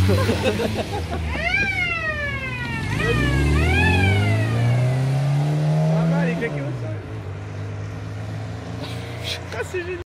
Maman, elle est claquée au sol. Ah, c'est génial.